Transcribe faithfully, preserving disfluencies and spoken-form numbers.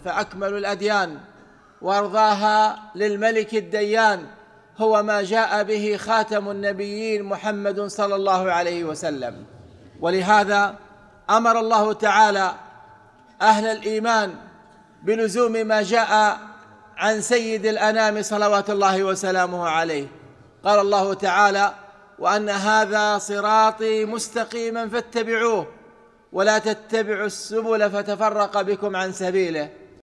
فأكمل الأديان وأرضاها للملك الديان هو ما جاء به خاتم النبيين محمد صلى الله عليه وسلم. ولهذا أمر الله تعالى أهل الإيمان بلزوم ما جاء عن سيد الأنام صلوات الله وسلامه عليه. قال الله تعالى: وأن هذا صراطي مستقيما فاتبعوه ولا تتبعوا السبل فتفرق بكم عن سبيله